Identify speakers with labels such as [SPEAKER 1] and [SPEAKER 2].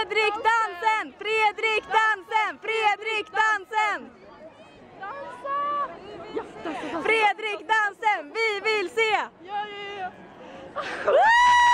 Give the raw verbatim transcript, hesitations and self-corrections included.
[SPEAKER 1] Fredrik dansen! Fredrik dansen! Fredrik dansen! Fredrik dansen! Vi vill se!
[SPEAKER 2] Ja, ja, ja.